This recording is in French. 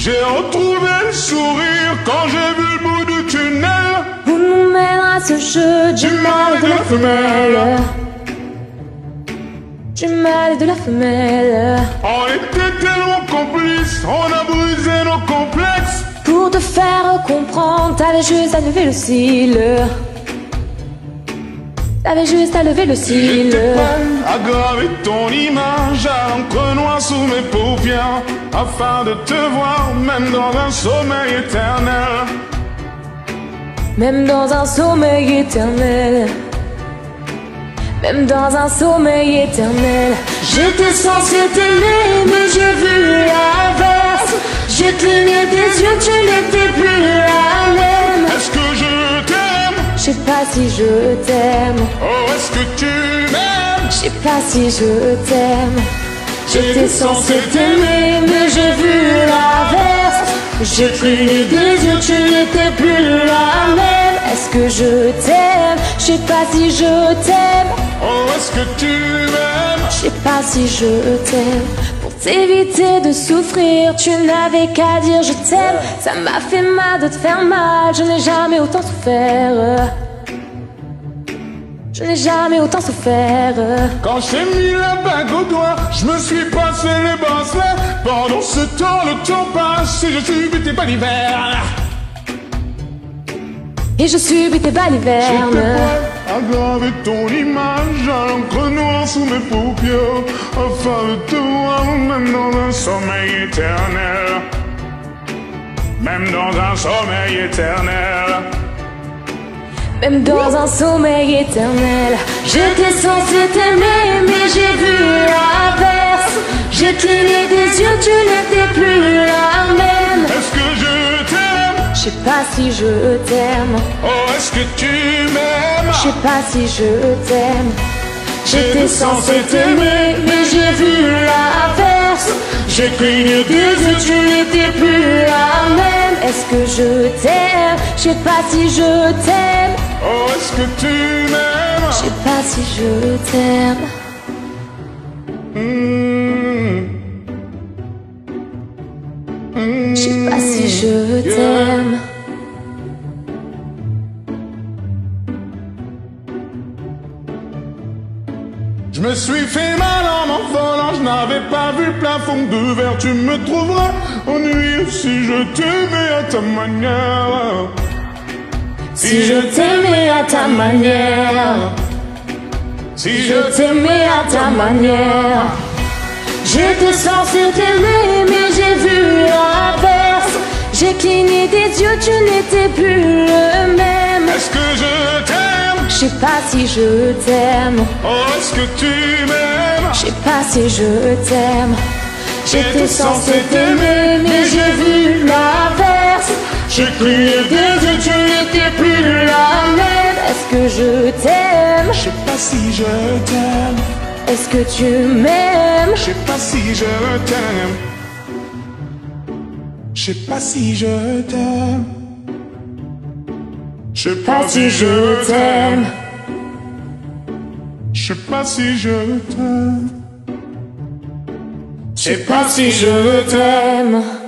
J'ai retrouvé le sourire quand j'ai vu le bout du tunnel. Où nous mènera ce jeu du mal et de la femelle. Du mal et de la femelle. On était tellement complices, on a brisé nos complexes. Pour te faire comprendre, t'avais juste à lever le cil. T'avais juste à lever le cil. J'étais prêt à graver ton image à l'encre noire sous mes paupières, afin de te voir même dans un sommeil éternel. Même dans un sommeil éternel. Même dans un sommeil éternel. J'étais censé t'aimer, mais j'ai vu l'inverse. J'ai cligné des yeux, tu n'étais plus la même. Est-ce que je t'aime? Je sais pas si je t'aime. Oh, est-ce que tu m'aimes? Je sais pas si je t'aime. J'étais censé t'aimer, mais j'ai vu l'inverse. J'ai cligné des yeux, tu n'étais plus la même. Est-ce que je t'aime? Je sais pas si je t'aime. Oh, est-ce que tu m'aimes? Je sais pas si je t'aime. Pour t'éviter de souffrir, tu n'avais qu'à dire je t'aime. Ça m'a fait mal de te faire mal, je n'ai jamais autant souffert. Je n'ai jamais autant souffert. Quand j'ai mis la bague au doigt, je me suis passé les bracelets. Pendant ce temps, le temps passe et je subis tes balivernes. Et je subis tes balivernes. J'étais prêt à graver ton image à l'encre noire sous mes paupières, afin de te voir même dans un sommeil éternel. Même dans un sommeil éternel. Même dans un sommeil éternel. J'étais censé t'aimer, mais j'ai vu l'inverse. J'ai cligné des yeux, tu n'étais plus la même. Est-ce que je t'aime? Je sais pas si je t'aime. Oh, est-ce que tu m'aimes? Je sais pas si je t'aime. J'étais censé t'aimer, mais j'ai vu l'inverse. J'ai cligné Des yeux, tu n'étais plus la même. Est-ce que je t'aime? Je sais pas si je t'aime. Oh, est-ce que tu m'aimes? Je sais pas si je t'aime. Je sais pas si je t'aime. Je me suis fait mal en m'envolant, je n'avais pas vu le plafond de verre. Tu me trouveras ennuyeux si je t'aimais à ta manière. Si je t'aimais à ta manière. Si Je t'aimais à ta manière. J'étais censé t'aimer, mais j'ai vu l'inverse. J'ai cligné des yeux, tu n'étais plus le même. Est-ce que je t'aime? Je sais pas si je t'aime. Oh, est-ce que tu m'aimes? Je sais pas si je t'aime. J'étais censé t'aimer, mais j'ai vu l'inverse. J'ai cligné Des yeux, tu n'étais plus la même. Est-ce que je t'aime? Je sais pas si je t'aime. Est-ce que tu m'aimes? Je sais pas si je t'aime. Je sais pas si je t'aime. Je sais Pas si je t'aime. Je sais pas si je t'aime. Je sais pas si je t'aime.